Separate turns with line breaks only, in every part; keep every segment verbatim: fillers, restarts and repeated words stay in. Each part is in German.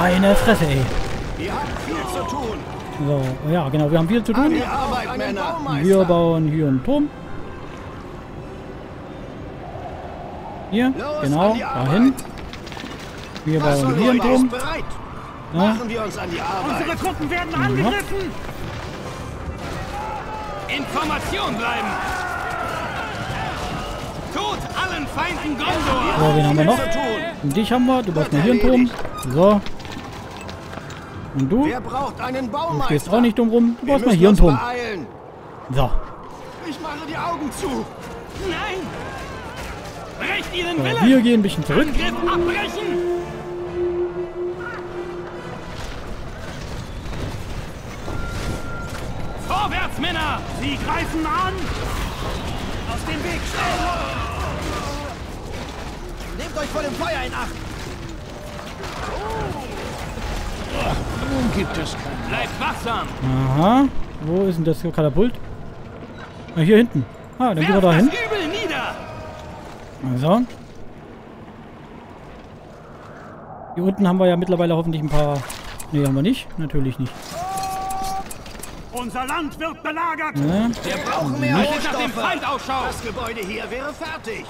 Meine Fresse, ey.
Wir haben viel zu tun.
So, ja, genau, wir haben viel zu tun.
Die Arbeit, Männer.
Wir bauen hier einen Turm. Hier,
Los,
genau,
an die Arbeit.
dahin. Wir
Was
bauen
soll
hier einen
Neubaus
Turm.
bereit?
Ja.
Machen wir uns an die Arbeit.
Unsere Truppen werden
Ja.
angegriffen!
Information bleiben! Tod allen Feinden Gondor!
So, wen haben wir noch? Und dich haben wir. Du baust mal hier einen Turm. So. Und du?
Wer braucht einen
Du
Baumeister?
stehst auch nicht dumm rum. Du
Wir
baust mal
müssen
hier einen
uns
Turm.
beeilen.
So.
Ich mache die Augen zu.
Nein! Brecht ihren
So,
Willen!
wir gehen ein bisschen zurück.
Angriff abbrechen! Vorwärts, Männer!
Sie greifen an! Aus dem Weg, schnell!
Nehmt euch vor dem Feuer in Acht.
Nun gibt es keinen.
Bleibt wachsam!
Aha. Wo ist denn das Katapult? Ah, hier hinten. Ah, dann gehen wir da
Werft
hin.
das Übel nieder!
Also. Hier unten haben wir ja mittlerweile hoffentlich ein paar... Ne, haben wir nicht. Natürlich nicht.
Unser Land wird belagert!
Ne?
Wir brauchen mehr
Haltet nach dem
Rohstoffe.
Feind Ausschau!
Das Gebäude hier wäre fertig.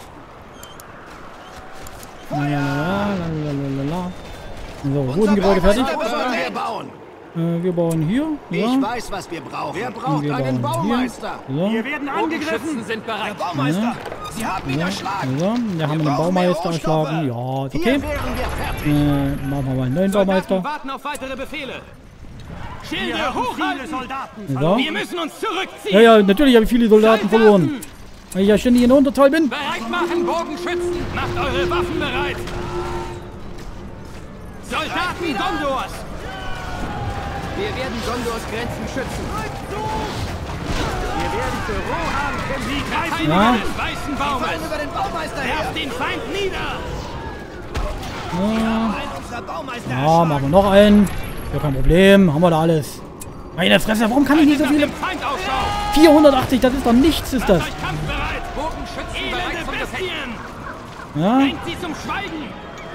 Lalalala. So, Bodengebäude fertig.
Was sollen wir bauen?
Äh, wir bauen hier. Ja.
Ich weiß, was wir brauchen. Wer
Und
braucht
wir
einen
bauen
Baumeister?
hier. So.
Wir werden angegriffen!
Bogenschützen sind bereit!
Baumeister, Sie haben ihn erschlagen.
So, da haben wir den Baumeister erschlagen. Ja, ist
Hier
okay.
wären wir fertig.
Äh, machen wir mal einen neuen
Soldaten
Baumeister.
warten auf weitere Befehle!
Wir
Schilde
haben viele
hochhalten!
Soldaten
So.
verloren!
Wir müssen uns zurückziehen!
Ja, ja, natürlich habe ich viele Soldaten verloren. Weil ich ja ständig in der Unterzahl bin.
Bereit machen, Bogenschützen! Macht eure Waffen bereit! Soldaten Gondors!
Wir werden Gondors Grenzen schützen.
Wir werden für Rohan kämpfen!
Die
Greifen
Verteidiger
Ja.
des Weißen Baumes!
Fallen über den Baumeister her.
Werft den Feind nieder!
Ja,
Ein unserer Baumeister
ja
erschlagen.
machen wir noch einen. Ja, kein Problem. Haben wir da alles. Meine Fresse, warum kann ich nicht so
Nach
viele...
dem Feind Ausschau!
vierhundertachtzig, das ist doch nichts, ist das.
Macht euch kampfbereit! Bogenschützen bereit zum Bestien!
Ja,
Bringt sie zum Schweigen!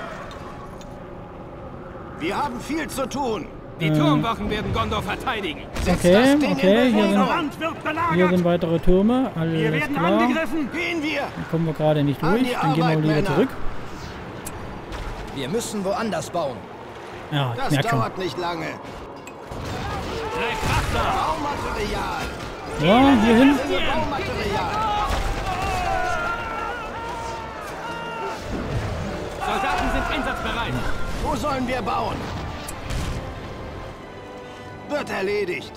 Wir haben viel zu tun.
Die Turmwachen werden Gondor verteidigen.
Setzt
Okay,
das Ding
okay,
in
hier
Unser
sind-
Bewegung.
Land wird
hier
belagert!
sind weitere Türme.
Wir
Alles
werden
klar.
angegriffen!
Gehen wir.
Da kommen wir gerade nicht
An
durch.
die
Dann gehen wir
Arbeit,
lieber
Männer.
zurück.
Wir müssen woanders bauen.
Ja, ich
Das
merke schon.
dauert nicht lange.
Bleibt wachsam!
Baumaterial.
Ja, hier hin.
Für Baumaterial.
Soldaten sind einsatzbereit!
Wo sollen wir bauen? Wird erledigt.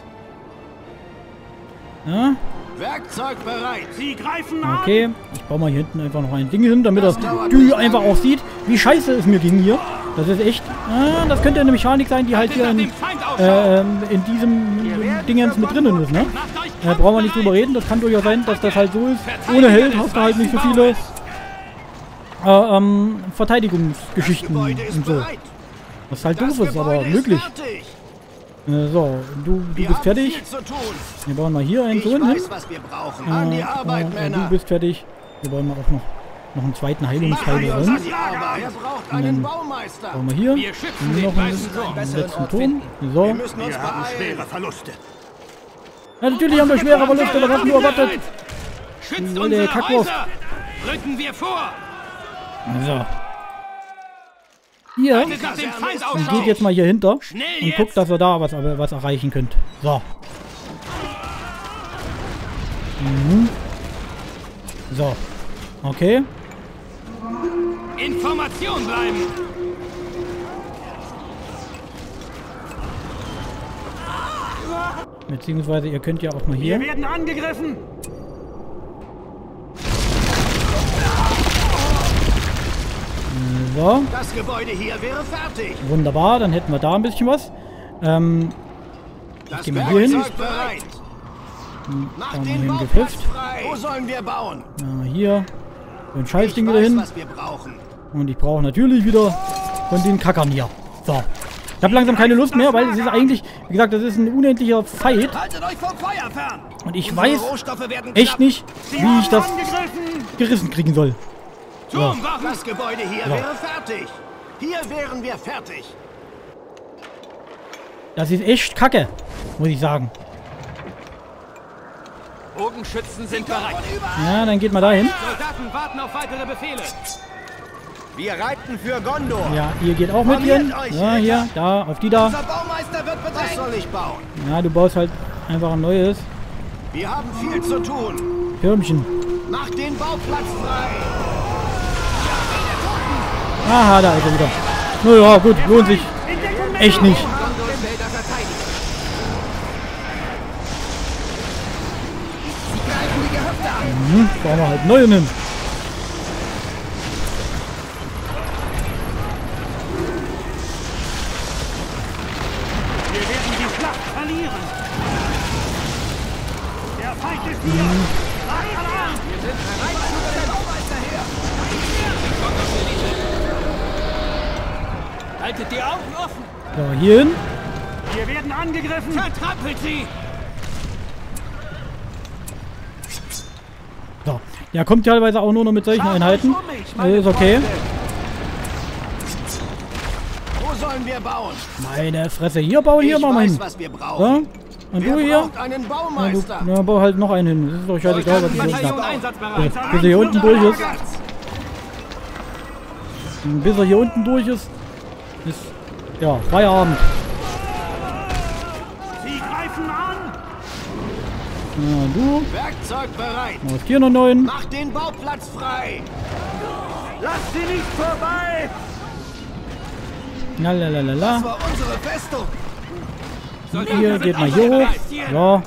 Ja,
Werkzeug bereit.
Sie greifen an!
okay. Ich baue mal hier hinten einfach noch ein Ding hin, damit das
Das dauert
Dü
nicht
einfach
lange.
auch sieht, wie scheiße es mir ging hier. Das ist echt... Ah, das könnte eine Mechanik sein, die halt hier
Nach
in,
dem Feind Ausschau!
ähm, in diesem Dingens mit drinnen ist, ne?
Macht euch
Da brauchen wir nicht drüber reden. Das kann durchaus sein, dass das halt so ist. Ohne Held hast du halt nicht so viele äh, ähm, Verteidigungsgeschichten
Gebäude ist
und so.
bereit.
Was halt
Das
doof ist, aber
Gebäude ist
möglich.
fertig.
Äh, so, du, du
Wir
bist
haben
fertig.
viel zu tun.
Wir bauen mal hier einen
Ich
so hin.
weiß, was wir brauchen. An die
Äh,
Arbeit,
äh,
Männer.
du bist fertig. Wir bauen mal auch noch, noch einen zweiten Heilungsteil
Machen wir uns
rein.
an die Arbeit. Wer braucht einen Baumeister?
Bauen wir hier.
Wir schützen den
Noch einen,
weißen Turm!
einen letzten Turm.
Wir
So.
müssen uns beeilen.
Verluste!
Ja, natürlich haben wir schwere Verluste. Was hast du erwartet?
Schützt
Wolle
unsere
Kackwurst.
Häuser! Rücken wir vor!
So. Hier.
Haltet nach dem Feind
Und
Ausschau!
geht jetzt mal hier hinter
Schnell
und
jetzt!
guckt, dass ihr da was, was erreichen könnt. So. Mhm. So. Okay.
Information bleiben!
Beziehungsweise ihr könnt ja auch mal
Wir
hier.
werden angegriffen!
So.
Das Gebäude hier wäre fertig.
Wunderbar. Dann hätten wir da ein bisschen was. Ähm,
Das
gehen wir hier hin.
Werkzeug bereit. Mach
bauen wir
den
hier einen
Bauplatz
Gefecht.
frei. Wo sollen wir bauen?
ja, hier. So ein
Ich
Scheißding wieder
weiß,
hin.
was wir brauchen.
Und ich brauche natürlich wieder von den Kackern hier. So. Ich habe langsam keine Lust mehr, weil es ist eigentlich, wie gesagt, das ist ein unendlicher Fight.
Haltet euch vom Feuer fern.
Und ich
Unsere
weiß
Rohstoffe werden
echt
knapp.
nicht,
Sie
wie
haben
ich das
angegriffen!
gerissen kriegen soll.
Turmwachen!
Das Gebäude hier
Ja.
wäre fertig. Hier wären wir fertig.
Das ist echt kacke, muss ich sagen.
Bogenschützen sind bereit.
Ja, dann geht mal dahin.
Soldaten warten auf weitere Befehle.
Wir reiten für Gondor.
Ja, ihr geht auch mit hier. Ja, hier, da, auf die da.
Unser Baumeister wird bedrängt. Was soll ich bauen?
Ja, du baust halt einfach ein neues
Wir haben viel zu tun.
Türmchen.
Mach den Bauplatz frei.
Aha, da ist er wieder. Naja, gut, lohnt sich echt nicht.
Gondors Wälder verteidigen. Sie greifen die Gehöfte an.
Mhm, bauen wir halt neue hin.
Wir werden die Schlacht verlieren. Der Feind ist hier. Alarm!
Wir sind bereit für den Baumeister her.
Haltet die Augen offen.
So, hier hin.
Wir werden angegriffen.
Vertrampelt sie.
So. Ja, kommt teilweise auch nur noch mit solchen Einheiten. Äh, ist okay.
Wo sollen wir bauen?
Meine Fresse. Hier bauen, hier
Ich
machen wir
weiß,
hin.
was wir
So.
brauchen.
Und
Wer
du hier?
braucht einen
Ja,
Baumeister?
du, na, bau halt noch einen hin. Das ist doch scheißegal, was ich jetzt
Bataillon
sag.
einsatzbereit.
Bis er hier unten durch ist. Bis er hier unten durch ist. Ist, ja, Feierabend.
Sie greifen an.
Ja, du.
Werkzeug bereit.
Machst hier noch neun.
Mach den Bauplatz frei.
Lasst sie nicht vorbei.
Lalalala.
Das war unsere Festung.
Hier, geht mal hier hoch. Ja.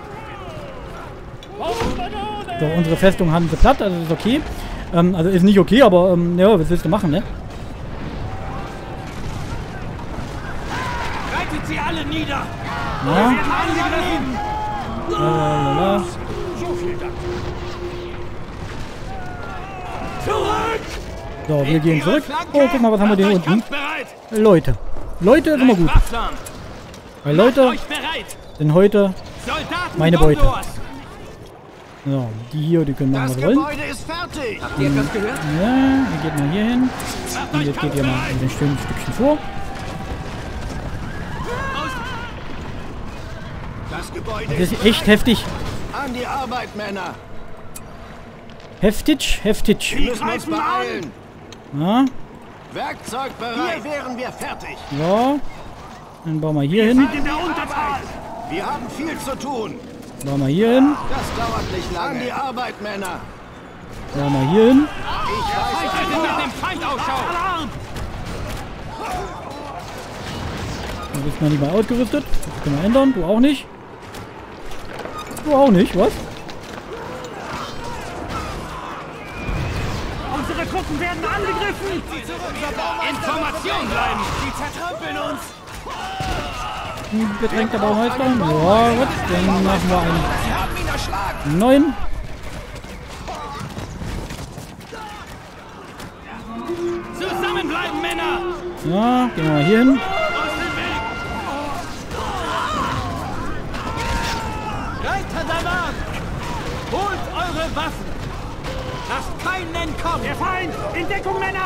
So, unsere Festung haben sie platt, also ist okay. Ähm, also ist nicht okay, aber ähm, ja, was willst du machen, ne?
Reitet sie alle nieder.
Ja.
Angegriffen.
Lalalala.
So viel Dank.
Zurück.
So, wir gehen zurück. Oh, guck mal, was haben wir denn hier unten?
Kampfbereit.
Leute. Leute ist immer gut.
Wachsam.
Weil Leute
Euch bereit.
sind heute
Soldaten
meine Beute.
Gondors.
So, die hier, die können machen,
Das
was wollen.
Gebäude ist fertig.
Habt ihr etwas gehört?
Ja, ihr geht mal hier hin.
Macht
Und
euch
jetzt geht ihr mal
kampfbereit.
ein schönes Stückchen vor.
Das Gebäude
Das ist echt heftig.
an die Arbeit, Männer.
Heftig, heftig.
Wir müssen uns beeilen.
Ja,
Werkzeug bereit. Hier wären wir fertig.
so. Dann bauen wir hier hin.
Sind in der Unterzahl.
Wir haben viel zu tun.
Bauen wir hier hin.
Das dauert nicht lange. An die Arbeit, Männer.
Bauen wir hier hin.
Ich weiß,
Haltet nach dem Feind Ausschau.
Alarm.
Du bist noch nicht mal ausgerüstet. Das können wir ändern. Du auch nicht. Du auch nicht, was?
Unsere Truppen werden angegriffen.
Information bleiben.
die zertrampeln uns.
Ein bedrängter Baumeister. Ja, gut. Dann machen wir einen
Sie haben ihn erschlagen.
neuen.
Zusammenbleiben, Männer.
Ja, gehen wir mal hier hin.
Aus dem Weg. Reiter der Wagen. Holt eure Waffen. Lasst keinen entkommen.
Der Feind. In Deckung, Männer.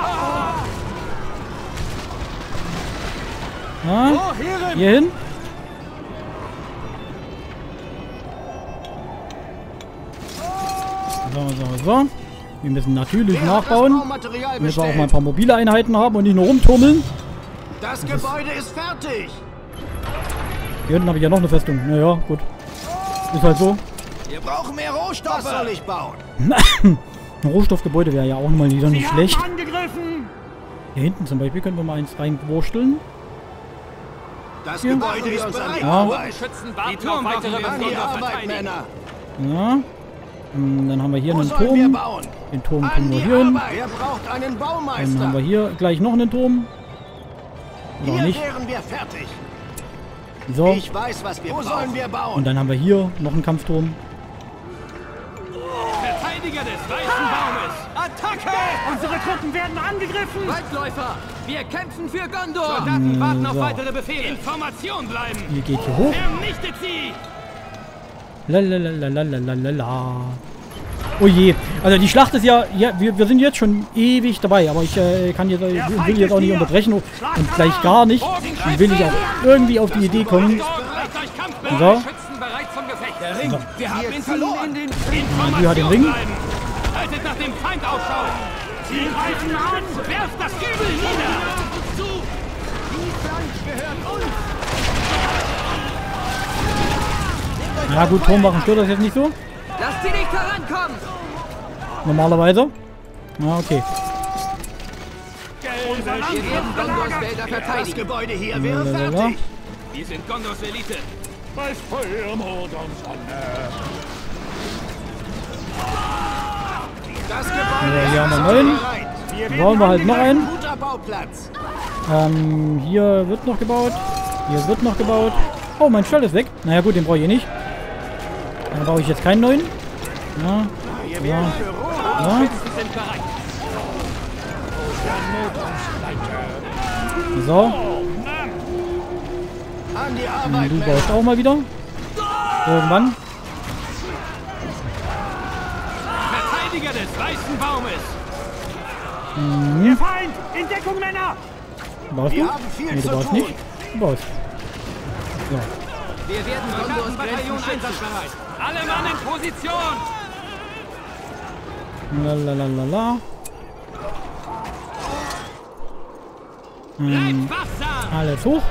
Ja,
Oh, Herren.
hier hin. So, so, so. Wir müssen natürlich
Wer hat das
nachbauen,
Baumaterial
damit wir auch mal ein
bestellt?
paar mobile Einheiten haben und nicht nur rumtummeln.
Das Gebäude ist fertig.
Hier hinten habe ich ja noch eine Festung. Naja, gut. Ist halt so.
Wir brauchen mehr Rohstoffe. Was soll ich bauen?
Ein Rohstoffgebäude wäre ja auch mal wieder nicht
Sie
schlecht.
haben angegriffen.
Hier hinten zum Beispiel können wir mal eins reinwursteln.
Das
Hier.
Gebäude ist bereit.
Ja.
Arbeit.
Schützen warten auf weitere
An die
Befehle.
Arbeit,
Verteidigen.
Männer.
Ja. Hm, Dann haben wir hier
Wo
einen
sollen wir
Turm.
bauen?
Den Turm
An
tun wir
die
hier hin.
Arbeit. Wer braucht einen
Dann haben
Baumeister?
wir hier gleich noch einen Turm. Oder auch
Hier
nicht.
wären wir fertig.
So.
Ich weiß, was wir Wo brauchen. sollen wir bauen?
Und dann haben wir hier noch einen Kampfturm.
Verteidiger des weißen Baumes. Attacke!
Unsere Truppen werden angegriffen.
Waldläufer, wir kämpfen für Gondor.
Soldaten warten auf
so.
weitere Befehle. Information bleiben.
Ihr geht hier hoch.
Vernichtet sie.
Lalalalalalala. Oh je. Also die Schlacht ist ja, ja wir, wir sind jetzt schon ewig dabei, aber ich äh, kann jetzt, ich will jetzt auch nicht unterbrechen und gleich gar nicht. Dann will ich auch irgendwie auf die Idee kommen. So.
Schützen bereit zum Gefecht.
Der Ring. Wir haben ihn verloren.
Die hat den Ring.
Haltet nach dem Feind Ausschau. Sie greifen an. Werft das Übel nieder. Zu.
Die Flank gehört uns.
Ja gut, Turmwachen stört das jetzt nicht so.
Lasst sie nicht herankommen!
Normalerweise. Ja, okay.
Wir werden Gondors Wälder
Das
verteidigen.
Gebäude hier wäre
Lalalala.
fertig.
Wir sind Gondors Elite.
Bei Feuer, Mord und Sonne.
Das
Ja,
Gebäude
hier haben wir
ist
neun.
bereit.
Brauchen wir halt noch einen.
Guter Bauplatz.
Ähm, hier wird noch gebaut. Hier wird noch gebaut. Oh, mein Stall ist weg. Naja gut, den brauche ich eh nicht. Dann baue ich jetzt keinen neuen. Ja, ja, ja.
Sie sind bereit.
So,
An die Arbeit,
du
Männer.
baust auch mal wieder. Irgendwann.
Verteidiger des weißen Baumes.
Der Feind! In Deckung, Männer!
Baust du?
Wir haben viel
Nee, du
zu
baust
tun.
nicht. Du baust. So.
Wir werden Gondors
Bataillon
Grenzen schützen.
einsatzbereit. Alle Mann in Position.
Lalalala. Ähm,
Bleibt wachsam.
alles hoch.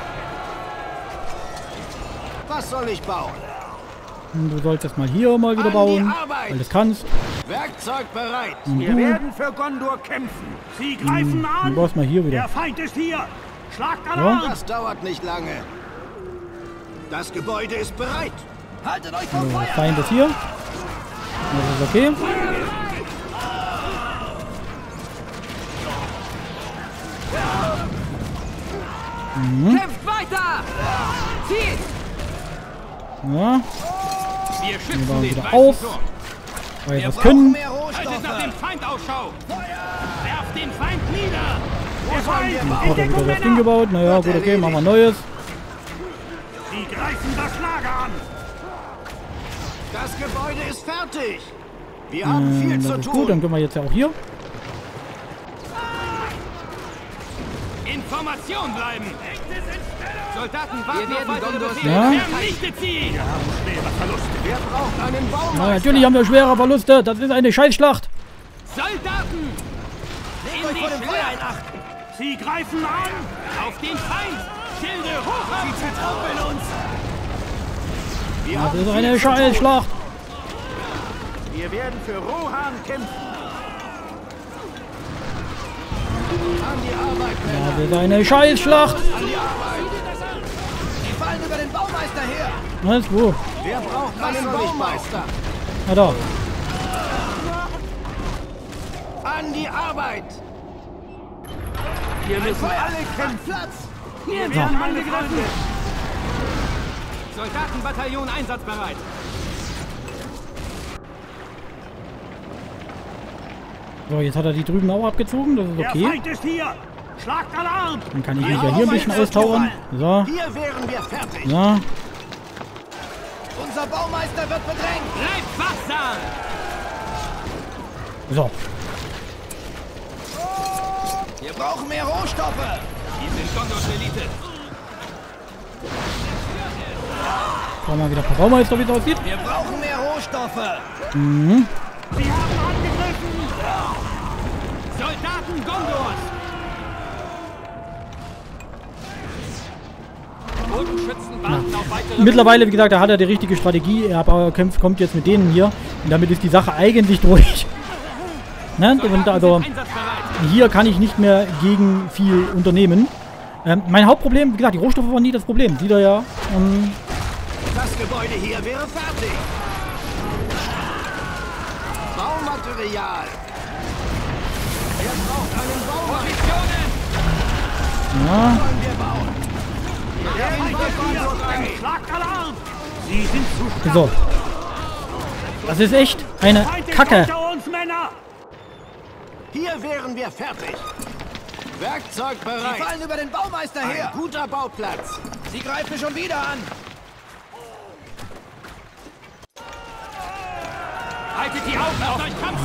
Was soll ich bauen?
Und du solltest mal hier mal wieder
An die
bauen.
Arbeit.
Weil du es kannst.
Werkzeug bereit.
Und
Wir
du,
werden für Gondor kämpfen. Sie greifen
du
an.
baust mal hier
Der
wieder.
Feind ist hier. Schlagt
Ja.
Alarm.
Das dauert nicht lange. Das Gebäude ist bereit. Haltet euch vom
So,
Feuer.
Feind ist hier. Das ist okay.
Kämpft weiter! Zieht!
Ja,
Wir
wir
schützen
bauen
den
wieder
weißen
auf.
Turm.
Weil wir
Wir
was
brauchen
können.
mehr
Haltet nach
Rohstoffe.
dem Feind Ausschau. Werft den Feind nieder.
Der Feind!
wir
In
bauen?
Hat er wieder
Deckung,
das Ding
Männer!
gebaut. Naja, gut, okay, machen wir Neues.
Sie greifen das Lager an.
Das Gebäude ist fertig. Wir haben viel
Ähm,
zu
das ist gut, dann
tun.
können wir jetzt ja auch hier.
Information bleiben. Soldaten warten
Wir
auf
werden
weitere
Gondors
Befehle.
Ja.
Vernichtet sie.
Wer braucht einen
Ja,
Baumeister?
natürlich haben wir schwere Verluste. Das ist eine Scheißschlacht.
Soldaten. In die Schlacht.
Acht.
Sie greifen an.
Auf den Feind. Schilde hoch.
Sie zertrampeln uns. Wir
Das
haben
ist
viel
eine
zu tun.
Scheißschlacht.
Wir werden für Rohan kämpfen.
An die Arbeit, Männer.
Das ist eine Scheißschlacht.
An die Arbeit. Die fallen über den Baumeister her.
Was? Wo?
Wer braucht einen Baumeister?
Na da.
An die Arbeit.
Wir müssen
Alle kämpfen. Platz.
Wir werden angegriffen.
Soldatenbataillon einsatzbereit.
So, jetzt hat er die drüben auch abgezogen. Das ist
Der
okay.
Feind ist hier. Schlagt Alarm.
Dann kann ich mich ja hier ein bisschen austauern. So.
Hier wären wir fertig.
Ja.
Unser Baumeister wird bedrängt.
Bleibt wachsam.
So.
Wir brauchen mehr Rohstoffe.
Wir sind Gondors Elite.
Schauen wir mal, wie der Baumeister wieder aussieht.
Wir brauchen mehr Rohstoffe.
Mhm.
Sie haben angegriffen.
Soldaten Gondors. Bodenschützen warten auf weitere.
Mittlerweile, wie gesagt, da hat er die richtige Strategie. Er aber kämpft, kommt jetzt mit denen hier. Und damit ist die Sache eigentlich durch. Ne? Und also
Einsatzbereit.
hier kann ich nicht mehr gegen viel unternehmen. Ähm, mein Hauptproblem, wie gesagt, die Rohstoffe waren nie das Problem. Sieht er ja. Ähm,
Das Gebäude hier wäre fertig. Baumaterial. Wer braucht einen Baumeister?
Positionen.
ja.
Wollen wir bauen?
Der Feind ist hier. Schlagt Alarm. Sie sind zu stark.
So. Das ist echt eine
Feind ist
Kacke.
unter uns, Männer.
Hier wären wir fertig. Werkzeug bereit. Sie fallen über den Baumeister her. Ein guter Bauplatz. Sie greifen schon wieder an.
Haltet die Augen auf euch Kampf!
So.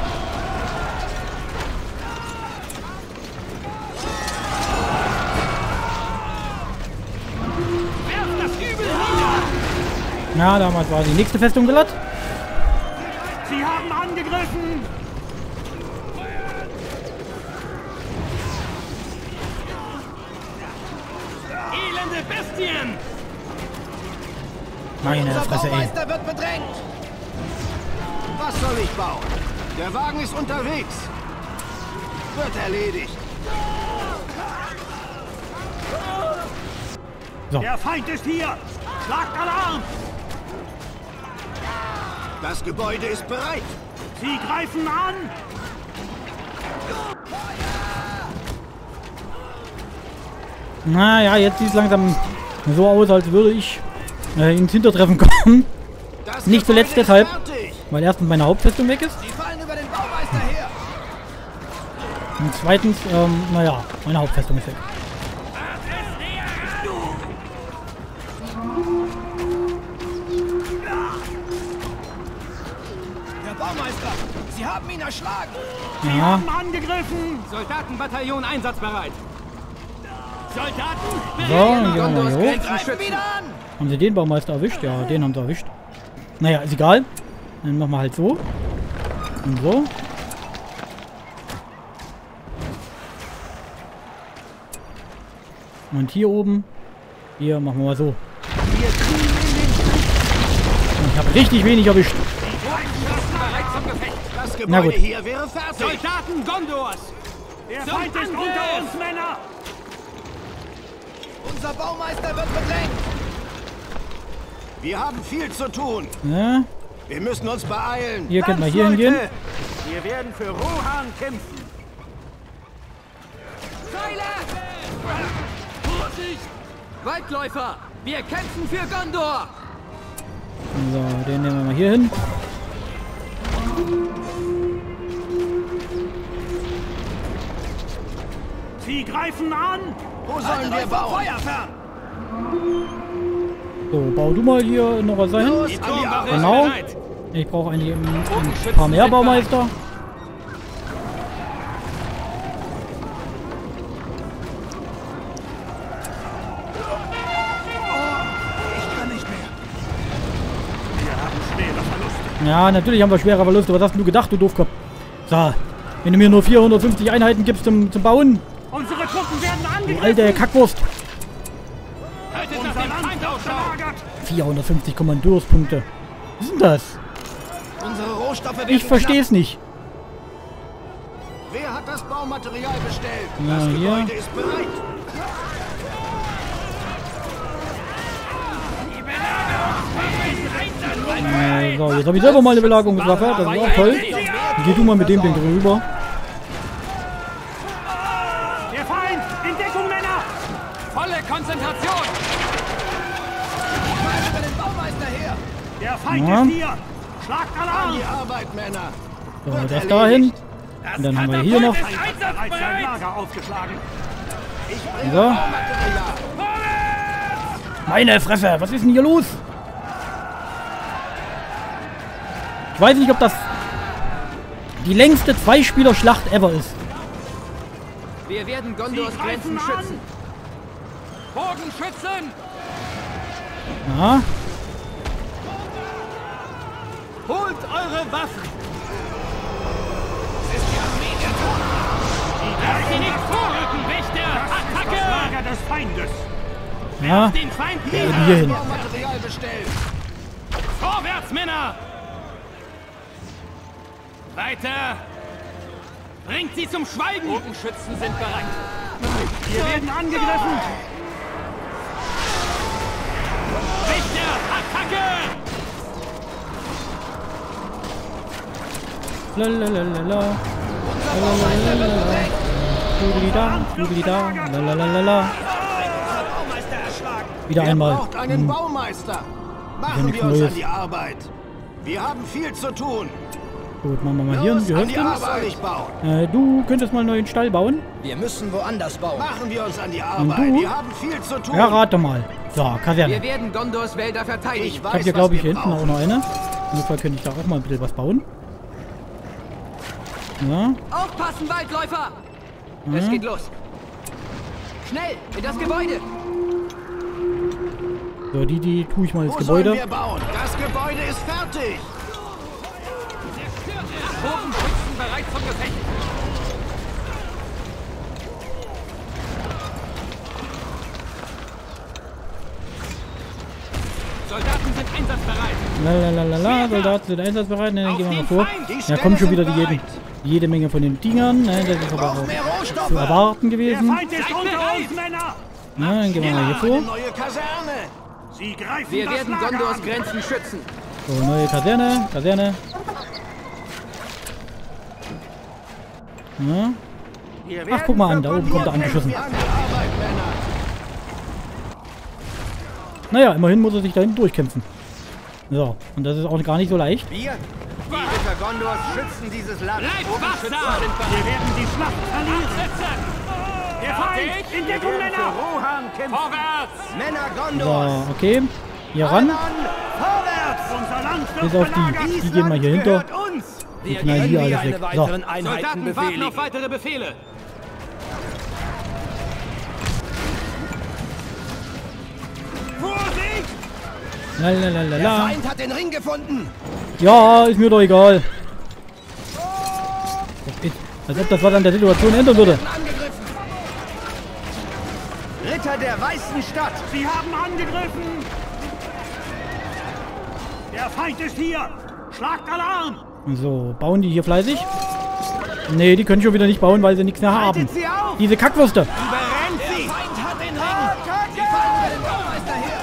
Werft das Übel nieder!
Ja, damals war die nächste Festung glatt.
Sie haben angegriffen!
Elende Bestien!
Meine
Unser
Fresse, ey.
Baumeister wird bedrängt. Was soll ich bauen? Der Wagen ist unterwegs. Wird erledigt.
So.
Der Feind ist hier! Schlagt Alarm!
Das Gebäude ist bereit.
Sie greifen an!
Naja, jetzt sieht es langsam so aus, als würde ich äh, ins Hintertreffen kommen.
Das
Nicht zuletzt
Gebäude ist
deshalb,
fertig.
weil erstens meine Hauptfestung weg ist.
Sie fallen über den Baumeister her.
Und zweitens, ähm, naja, meine Hauptfestung ist weg.
Der Baumeister. Sie haben ihn erschlagen.
Sie
Ja,
haben angegriffen!
Soldatenbataillon einsatzbereit! Soldaten,
so, dann gehen wir mal
Gondors
hier hoch.
Grenzen
Greifen
schützen.
wieder an.
Haben sie den Baumeister erwischt? Ja, den haben sie erwischt. Naja, ist egal. Dann machen wir halt so. Und so. Und hier oben. Hier machen wir mal so. Und ich habe richtig wenig erwischt.
bereit zum Gefecht!
Das
Na
Gebäude
gut.
hier wäre fertig.
Soldaten Gondors!
Der
Zum
Feind ist
Angriff!
unter uns, Männer!
Unser Baumeister wird bedrängt. Wir haben viel zu tun.
Ja,
Wir müssen uns beeilen.
hier könnt ihr hier hingehen.
Wir werden für Rohan kämpfen.
Pfeile!
Vorsicht!
Waldläufer! Wir kämpfen für Gondor!
So, den nehmen wir mal hier hin.
Sie greifen an!
Wo sollen wir bauen?
Feuer fern!
So, bau du mal hier noch was ein.
Los,
Die
an die
Turmwache
Arbeit.
ist
Genau.
bereit!
Ich brauche eigentlich ein, ein paar mehr Baumeister.
Ich kann nicht mehr.
Wir haben schwere Verluste.
Ja, natürlich haben wir schwere Verluste. Was hast denn du gedacht, du Doofkopf? So, wenn du mir nur vierhundertfünfzig Einheiten gibst zum, zum Bauen,
Unsere Truppen werden
du
angegriffen!
alte Kackwurst.
Haltet nach
Unser
dem
Land
Feind
wird
Ausschau!
belagert!
vierhundertfünfzig Kommandeurspunkte. Was ist denn das?
Unsere Rohstoffe werden
Ich verstehe es nicht.
knapp. Wer hat das Baumaterial bestellt?
Ja,
das
hier.
Gebäude ist bereit.
Äh, so, jetzt habe ich selber mal eine Belagerungswaffe. Das ist auch toll. Geh du mal mit dem Ding drüber.
Der Feind! In Deckung, Männer!
Volle Konzentration!
Fallen über den Baumeister her.
Der Feind
Ja.
ist hier! Schlagt
An
Alarm!
die Arbeit, Männer.
So,
Wird
das
erledigt.
dahin. Und dann haben wir hier noch.
Feind hat bereits sein Lager aufgeschlagen!
Ich bringe
So.
Baumaterial.
Meine Fresse, was ist denn hier los? Ich weiß nicht, ob das die längste Zweispieler-Schlacht ever ist.
Wir werden Gondors
Sie
Grenzen
greifen an.
schützen.
Bogenschützen!
Ja,
Holt eure Waffen! Lasst sie nicht vorrücken, Wächter!
Das
Attacke!
Lager des Feindes!
ja.
Den Feind
Eben
nieder!
hier hin.
Baumaterial bestellt.
Vorwärts, Männer! Weiter! Bringt sie zum Schweigen! Bogenschützen sind bereit!
Wir werden angegriffen!
Wächter! Attacke!
Lalalala. Lalalala. Flugelida, Flugelida, lalalala.
Baumeister erschlagen.
Wieder
Wer
einmal.
braucht einen
Hm.
Baumeister? Machen
nichts
wir uns
Neues.
an die Arbeit. Wir haben viel zu tun.
Gut, machen wir mal hier ein
Los, an die
Gehöfchen.
Arbeit bauen.
Äh, du könntest mal einen neuen Stall bauen.
Wir müssen woanders bauen.
Machen wir uns an die
Und
Arbeit.
du?
Wir haben viel zu tun.
Ja, rate mal. So, Kaserne.
Wir werden Gondors Wälder verteidigen.
Ich
Ich
weiß,
habe hier,
was
glaube ich,
wir
hier hinten auch
brauchen.
noch eine. Im Fall könnte ich da auch mal ein bisschen was bauen. Ja.
Aufpassen, Waldläufer!
Ja.
Es geht los. Schnell, in das Gebäude!
So, die, die tue ich mal ins
Wo
Gebäude.
sollen wir bauen? Das Gebäude ist fertig.
Bogenschützen bereit zum Gefecht. Soldaten sind einsatzbereit.
Lalalala, Soldaten sind einsatzbereit. Ne, dann
Auf
gehen wir mal
den
vor.
Feind!
Die
Ja,
Ställe
kommt schon
sind
wieder die jede,
bereit.
jede Menge von den Dingern. Ne, das ist aber auch
Brauchen mehr Rohstoffe.
zu erwarten
Der
gewesen.
Feind ist unter uns, Männer!
Na, dann gehen wir mal hier
Eine
vor.
neue Kaserne.
Sie greifen
Wir
das
werden
Lager
Gondors
an.
Grenzen schützen.
So, neue Kaserne. Kaserne. Ja.
Wir
Ach,
werden
guck mal an,
für
da oben
Gondor
kommt er angeschossen.
kämpfen. An die Arbeit, Männer.
Naja, immerhin muss er sich da hinten durchkämpfen. So, und das ist auch gar nicht so leicht.
Wir, die Ritter Gondors, schützen dieses Land.
Bleibt
Bogenschützen
wachsam!
sind bereit.
Wir werden die Schlacht verlieren. Der Feind! In Deckung,
Wir werden für
Männer!
Rohan kämpfen.
Vorwärts!
Männer
So,
Gondors.
okay. Hier ran.
Mann, vorwärts.
Unser Land wird
Bis auf die.
belagert!
Die gehen mal hier hinter.
Gehört uns.
Die knallen hier alles weg. So.
Soldaten warten auf weitere Befehle.
Vorsicht!
Der
Lalalala.
Feind hat den Ring gefunden.
Ja, ist mir doch egal. Als ob das was an der Situation ändern würde.
Angegriffen. Ritter der Weißen Stadt.
Sie haben angegriffen! Der Feind ist hier! Schlagt Alarm!
So, bauen die hier fleißig? Nee, die können schon wieder nicht bauen, weil sie nichts mehr haben.
Haltet sie auf.
Diese Kackwürste.
Überrennt sie. Der Feind hat den Ring. Sie fallen über den Baumeister her.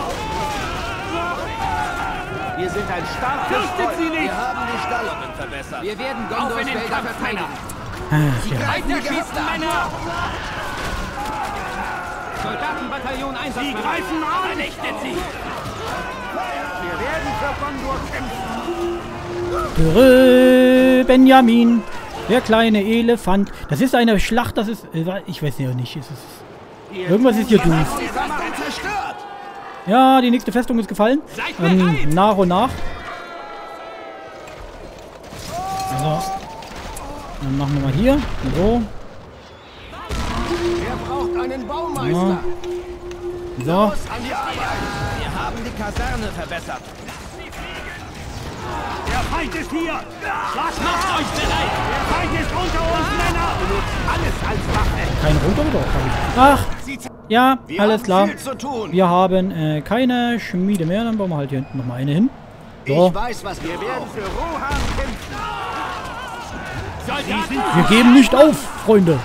Wir sind ein starkes
Fürchtet
Volk.
sie nicht.
Wir haben die Stallungen verbessert.
Wir werden
Auf
Gondors
in den
Felder
Kampf, Männer!
verteidigen.
Weiterschießen, Männer! Soldatenbataillon
Sie
einsatzbereit.
greifen an!
Vernichtet sie!
Wir werden für Gondor kämpfen.
Dürre Benjamin, der kleine Elefant. Das ist eine Schlacht, das ist... äh, Ich weiß ja nicht. Es ist, irgendwas ist hier doof.
Die Festung zerstört.
Ja, die nächste Festung ist gefallen.
Seid
Ähm,
bereit!
nach und nach. So. Dann machen wir mal hier. So.
Wer braucht einen Baumeister?
Ja. So.
Los, an die Arbeit. Wir haben die Kaserne verbessert.
Der Feind ist hier! Schlagt
Macht
Alarm!
euch bereit!
Der Feind ist unter uns, Männer!
Alles als Waffe.
Kein runter oder Ach, ja,
Wir
alles
haben
klar.
viel zu tun.
Wir haben äh, keine Schmiede mehr. Dann bauen wir halt hier hinten nochmal eine hin. So.
Ich weiß, was wir werden für Rohan kämpfen.
Soldaten!
Wir geben nicht auf, Freunde.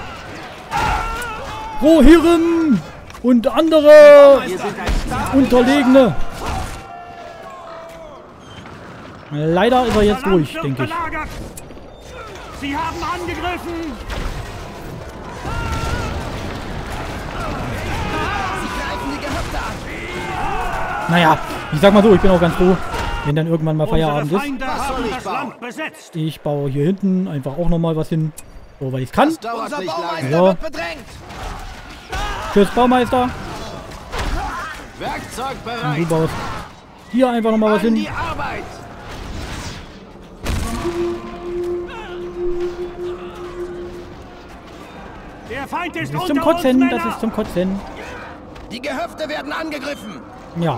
Rohirrim und andere
Wir sind ein starkes
Unterlegene. Leider ist er jetzt
Unser Land
durch,
wird
denke ich.
belagert. Sie haben angegriffen!
Sie greifen die Gehöfte an.
Naja, ich sag mal so, ich bin auch ganz froh, wenn dann irgendwann mal Feierabend
Unsere
ist.
Feinde
Was soll
haben
ich
das
bauen?
Land besetzt!
Ich baue hier hinten einfach auch nochmal was hin. So, weil ich kann.
Das dauert
Unser
nicht
Baumeister
lange.
Ja.
wird bedrängt.
Tschüss, Baumeister.
Werkzeug
Und du
bereit.
baust hier einfach nochmal was
An
hin.
die Arbeit.
Der Feind ist
Das ist
unter
zum
uns,
Kotzen,
Männer!
das ist zum Kotzen.
Die Gehöfte werden angegriffen.
Ja.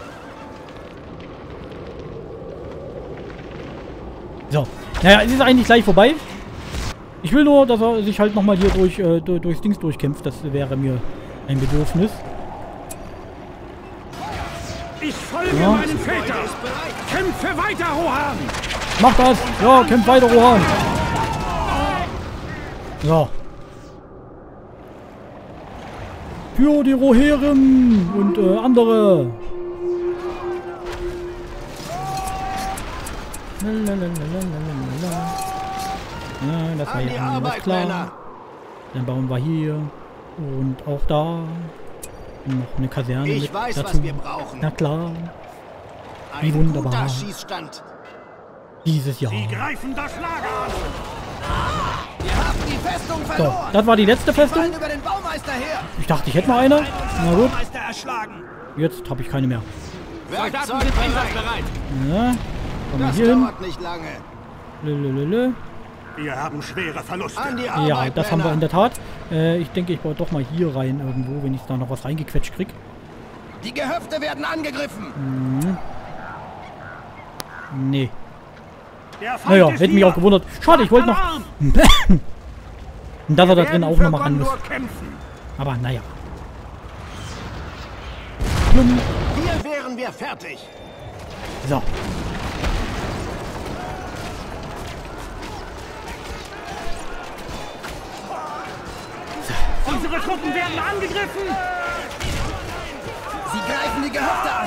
So. Naja, es ist eigentlich gleich vorbei. Ich will nur, dass er sich halt nochmal hier durch, äh, durch, durchs Dings durchkämpft. Das wäre mir ein Bedürfnis.
Ich folge
Ja.
meinen Vätern! Kämpfe weiter, Rohan!
Mach das! Ja, kämpf weiter, Rohan! So. Für die Rohirrim und äh, andere. Lalalalalalala. Ja, das war
An die
ja alles
Arbeit,
klar.
Männer.
Dann bauen wir hier und auch da noch eine Kaserne
Ich
mit
weiß,
dazu.
was wir brauchen.
Na klar, wie
Ein
wunderbar.
guter Schießstand.
dieses Jahr.
Sie greifen das Lager an!
Wir haben die Festung
So,
verloren.
das war die letzte Festung.
Fallen über den Baumeister her.
Ich dachte, ich hätte noch eine. Na gut,
Baumeister erschlagen!
jetzt habe ich keine mehr.
Soldaten
Werkzeug
sind
bereit.
einsatzbereit!
Ja.
Das
hier hin.
dauert nicht lange.
Lelelele.
Wir haben schwere Verluste.
An die Arbeit,
Ja, das haben wir
Männer.
in der Tat. Äh, ich denke, ich baue doch mal hier rein irgendwo, wenn ich da noch was reingequetscht krieg.
Die Gehöfte werden angegriffen.
Mhm. Nee.
Der Feind
Naja,
ist
hätte mich
hier.
auch gewundert. Schade, ich wollte noch...
Alarm!
Und dass er da drin
Werden
auch
für
noch mal ran muss.
Gondor kämpfen.
Aber naja. Plum.
Hier wären wir fertig.
So.
Unsere Truppen werden angegriffen.
Sie greifen die Gehöfte an.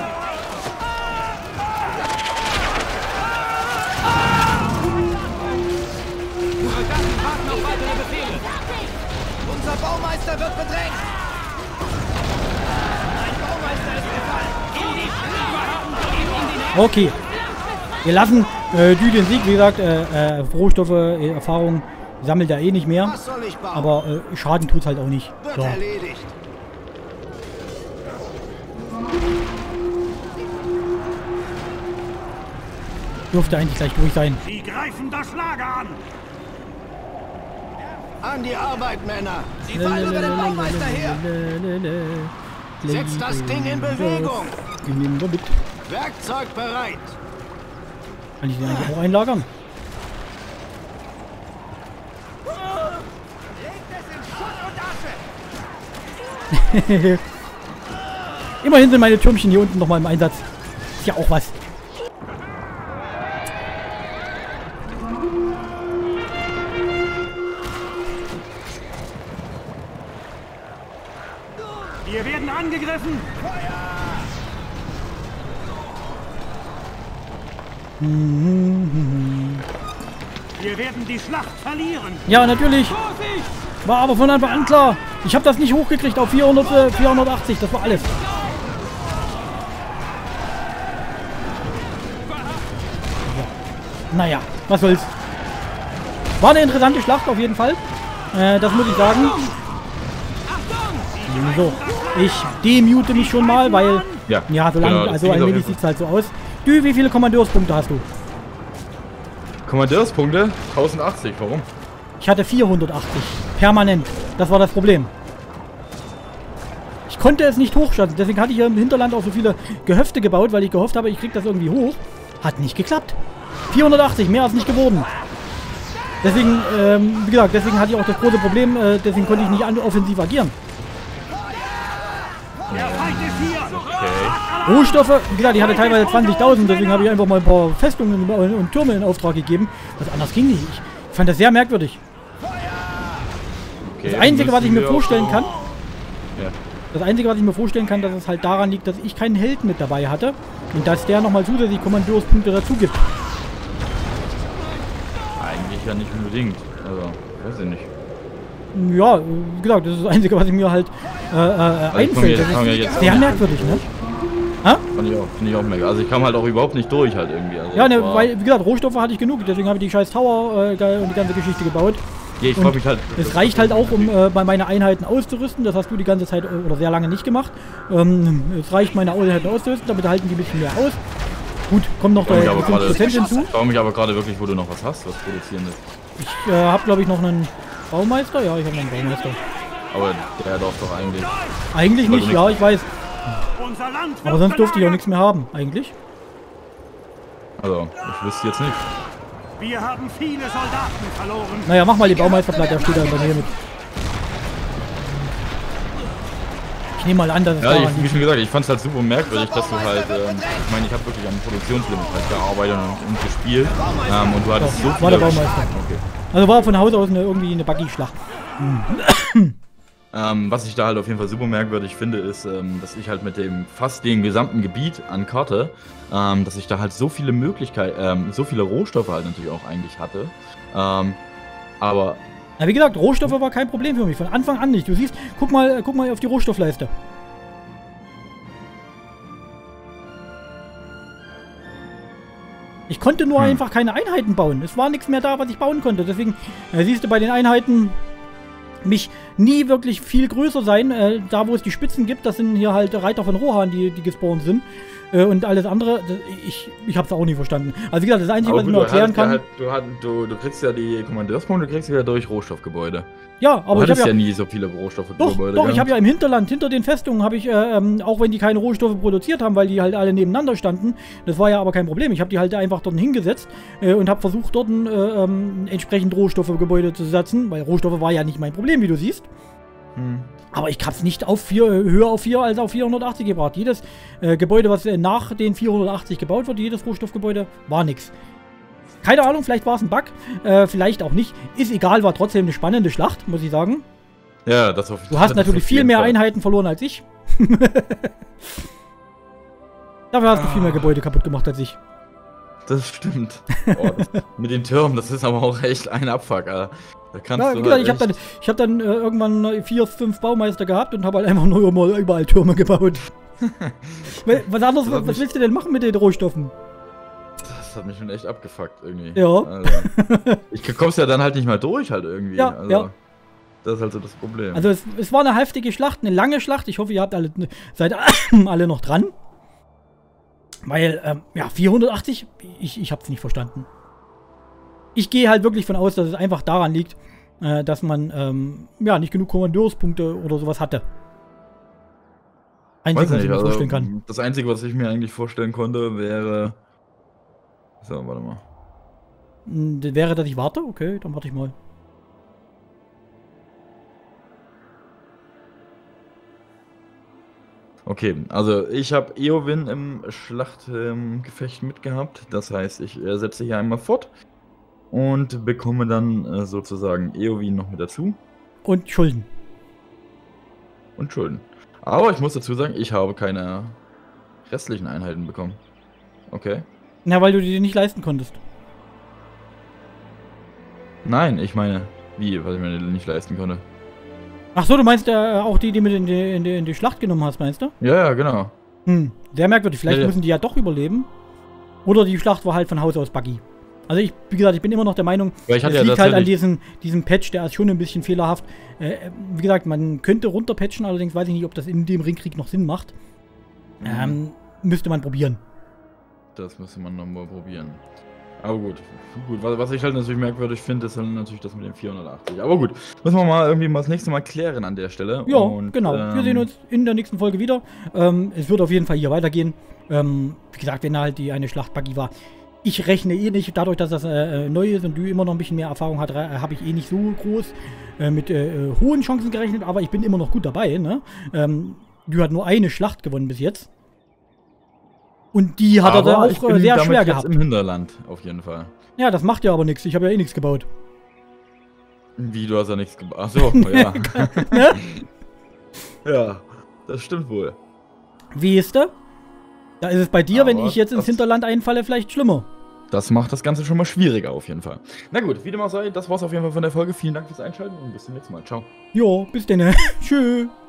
Soldaten warten auf weitere Befehle.
Unser Baumeister wird bedrängt. Ein Baumeister ist gefallen.
Okay. Wir lassen äh, Dü den Sieg. Wie gesagt, äh, äh, Rohstoffe, äh, Erfahrung sammelt er eh nicht mehr.
Was soll ich bauen?
Aber äh, Schaden tut's halt auch nicht.
Wird
So.
erledigt.
Dürfte eigentlich gleich durch sein.
Sie greifen das Lager an.
An die Arbeit, Männer.
Sie fallen über den Baumeister her.
Setzt das Ding in Bewegung.
Die nehmen wir mit.
Werkzeug bereit.
Kann ich den eigentlich auch einlagern? Immerhin sind meine Türmchen hier unten nochmal im Einsatz. Ist ja auch was.
Wir werden angegriffen. Wir werden die Schlacht verlieren.
Ja, natürlich.
Vorsicht!
War aber von Anfang an klar. Ich habe das nicht hochgekriegt auf vierhundert, äh, vierhundertachtzig. Das war alles. Ja. Naja, was soll's. War eine interessante Schlacht auf jeden Fall. Äh, das muss ich sagen. So, ich demute mich schon mal, weil...
Ja,
Ja, so lange,
genau, das
also
klingt auf
allmählich
jeden
sieht es halt so aus. Du, wie viele Kommandeurspunkte hast du?
Kommandeurspunkte? tausendachtzig, warum?
Ich hatte vierhundertachtzig. Permanent. Das war das Problem. Ich konnte es nicht hochschaffen. Deswegen hatte ich hier im Hinterland auch so viele Gehöfte gebaut, weil ich gehofft habe, ich kriege das irgendwie hoch. Hat nicht geklappt. vierhundertachtzig, mehr als nicht geworden. Deswegen, ähm, wie gesagt, deswegen hatte ich auch das große Problem, äh, deswegen konnte ich nicht an offensiv agieren.
Der Feind ist hier.
Okay.
Rohstoffe, wie gesagt, ich hatte teilweise zwanzigtausend, deswegen habe ich einfach mal ein paar Festungen und, und Türme in Auftrag gegeben. Was anders ging nicht. Ich fand das sehr merkwürdig.
Okay,
Das Einzige, was ich mir
müssen wir
vorstellen
auch-
kann,
Ja.
das Einzige, was ich mir vorstellen kann, dass es halt daran liegt, dass ich keinen Held mit dabei hatte und dass der nochmal zusätzlich Kommandeurspunkte dazu gibt.
Eigentlich ja nicht unbedingt. Also, weiß ich nicht.
Ja, wie gesagt, das ist das Einzige, was ich mir halt äh, äh,
ich komme
einfällt.
jetzt-
Das
komme
ist
jetzt
sehr
auch-
merkwürdig, ne?
Fand ich auch, finde ich auch mega. Also ich kam halt auch überhaupt nicht durch halt irgendwie. Also
Ja, ne,
das war-
weil, wie gesagt, Rohstoffe hatte ich genug, deswegen habe ich die scheiß Tower äh, ge- und die ganze Geschichte gebaut.
Ja, ich
und
frage mich halt.
Es reicht halt auch, um äh, bei meine Einheiten auszurüsten. Das hast du die ganze Zeit äh, oder sehr lange nicht gemacht. Ähm, es reicht, meine Einheiten auszurüsten, damit halten die ein bisschen mehr aus. Gut, kommt noch
Ich frage mich
der
aber
fünf
gerade-
Prozent hinzu.
Ich frage mich aber gerade wirklich, wo du noch was hast, was produzieren ist.
Ich äh, habe, glaube ich, noch einen Baumeister. Ja, ich habe noch einen Baumeister.
Aber der darf doch eigentlich.
Eigentlich nicht, ja, ich weiß.
Unser Land wird
Aber sonst durfte ich auch
belagert.
nichts mehr haben, eigentlich.
Also, ich wüsste jetzt nicht.
Wir haben viele Soldaten verloren.
Naja, mach mal die Baumeisterplatte, der steht da bei mir mit. Ich nehme mal an, dass es
Ja,
daran
ich, wie
liegt.
schon gesagt, ich fand es halt super merkwürdig, dass du halt, ähm, ich meine, ich habe wirklich am Produktionslimit halt gearbeitet und, und gespielt. Ähm, und du hattest so
War
viele...
der Baumeister.
Okay.
Also war von Haus aus eine, irgendwie eine Buggy-Schlacht.
Ähm, was ich da halt auf jeden Fall super merkwürdig finde, ist, ähm, dass ich halt mit dem fast dem gesamten Gebiet an Karte, ähm, dass ich da halt so viele Möglichkeiten, ähm, so viele Rohstoffe halt natürlich auch eigentlich hatte. Ähm, aber
Na, wie gesagt, Rohstoffe war kein Problem für mich. Von Anfang an nicht. Du siehst, guck mal, guck mal auf die Rohstoffleiste. Ich konnte nur
Hm.
einfach keine Einheiten bauen. Es war nichts mehr da, was ich bauen konnte. Deswegen äh, siehst du bei den Einheiten mich nie wirklich viel größer sein. Äh, da, wo es die Spitzen gibt, das sind hier halt Reiter von Rohan, die, die gespawnt sind. Äh, und alles andere, das, ich, ich habe es auch nie verstanden. Also wie gesagt, das Einzige,
Aber
was ich
gut,
nur
du
erklären
hattest ja
kann...
Halt, du, hat, du, du kriegst ja die Kommandeurspunkte, du kriegst ja durch Rohstoffgebäude.
Ja, aber
du
ich habe
ja,
ja...
ja nie so viele Rohstoffgebäude
Doch, doch,
gehabt.
ich habe ja im Hinterland, hinter den Festungen, habe ich, äh, ähm, auch wenn die keine Rohstoffe produziert haben, weil die halt alle nebeneinander standen, das war ja aber kein Problem. Ich habe die halt einfach dort hingesetzt äh, und habe versucht, dort äh, ähm, entsprechend Rohstoffgebäude zu setzen, weil Rohstoffe war ja nicht mein Problem, wie du siehst.
Hm.
Aber ich habe es nicht auf vier, höher auf vier als auf vierhundertachtzig gebracht. Jedes äh, Gebäude, was äh, nach den vierhundertachtzig gebaut wird, jedes Rohstoffgebäude, war nix. Keine Ahnung, vielleicht war es ein Bug, äh, vielleicht auch nicht. Ist egal, war trotzdem eine spannende Schlacht, muss ich sagen.
Ja, das auf
Du hast
das
natürlich
auf
viel
jeden
mehr
Fall.
Einheiten verloren als ich. Dafür hast du viel mehr Gebäude kaputt gemacht als ich.
Das stimmt. Oh, das, mit den Türmen, das ist aber auch echt ein Abfuck, Alter. Da kannst
Ja,
du
wie gesagt,
halt
ich habe dann,
echt-
ich hab dann äh, irgendwann vier, fünf Baumeister gehabt und habe halt einfach nur immer überall Türme gebaut. Weil, was anderes,
Das hat
was
mich-
willst du denn machen mit den Rohstoffen?
Das hat mich schon echt abgefuckt irgendwie.
Ja.
Also, ich kommst ja dann halt nicht mal durch halt irgendwie.
Ja,
also,
ja.
Das ist halt so das Problem.
Also es, es war eine heftige Schlacht, eine lange Schlacht. Ich hoffe, ihr habt alle, seid alle noch dran. Weil, ähm, ja, vierhundertachtzig, ich, ich hab's nicht verstanden. Ich gehe halt wirklich von aus, dass es einfach daran liegt, äh, dass man, ähm, ja, nicht genug Kommandeurspunkte oder sowas hatte. Einzige,
Weiß
was ich
nicht,
mir
also,
vorstellen kann.
das Einzige, was ich mir eigentlich vorstellen konnte, wäre... So, warte mal.
Hm, das wäre, dass ich warte? Okay, dann warte ich mal.
Okay, also ich habe Eowyn im Schlachtgefecht ähm, mitgehabt. Das heißt, ich äh, setze hier einmal fort und bekomme dann äh, sozusagen Eowyn noch mit dazu
Und Schulden.
und Schulden. Aber ich muss dazu sagen, ich habe keine restlichen Einheiten bekommen. Okay.
Na, weil du die nicht leisten konntest.
Nein, ich meine, wie, was ich mir nicht leisten konnte.
Ach so, du meinst ja auch die, die mit in die, in die, in die Schlacht genommen hast, meinst du?
Ja, ja, genau.
Hm, sehr merkwürdig. Vielleicht
Ja, ja.
müssen die ja doch überleben. Oder die Schlacht war halt von Haus aus buggy. Also ich, wie gesagt, ich bin immer noch der Meinung,
Weil ich
es
hatte ja
liegt halt an
tatsächlich-
diesem, diesem Patch, der ist schon ein bisschen fehlerhaft. Äh, wie gesagt, man könnte runterpatchen, allerdings weiß ich nicht, ob das in dem Ringkrieg noch Sinn macht.
Mhm.
Ähm, müsste man probieren.
Das müsste man nochmal probieren. Aber gut, gut. Was, was ich halt natürlich merkwürdig finde, ist halt natürlich das mit dem vierhundertachtzig. Aber gut, müssen wir mal irgendwie mal das nächste Mal klären an der Stelle.
Ja,
Und,
genau.
ähm,
Wir sehen uns in der nächsten Folge wieder. Ähm, es wird auf jeden Fall hier weitergehen. Ähm, wie gesagt, wenn halt die eine Schlacht buggy war. Ich rechne eh nicht, dadurch, dass das äh, neu ist und du immer noch ein bisschen mehr Erfahrung hast, äh, habe ich eh nicht so groß äh, mit äh, hohen Chancen gerechnet, aber ich bin immer noch gut dabei. Ne? Ähm, du hat nur eine Schlacht gewonnen bis jetzt. Und die hat er
aber
da
ich
auch
bin
äh, sehr
damit
schwer
jetzt
gehabt.
im Hinterland, auf jeden Fall.
Ja, das macht ja aber nichts. Ich habe ja eh nichts gebaut.
Wie, du hast ja nichts gebaut. Achso, ja.
Ne?
Ja, das stimmt wohl.
Wie ist der? Da ist es bei dir, wenn
Aber
ich jetzt ins
das-
Hinterland einfalle, vielleicht schlimmer.
Das macht das Ganze schon mal schwieriger auf jeden Fall. Na gut, wie dem auch sei, das war's auf jeden Fall von der Folge. Vielen Dank fürs Einschalten und bis zum nächsten Mal. Ciao.
Jo, bis denn. Tschüss.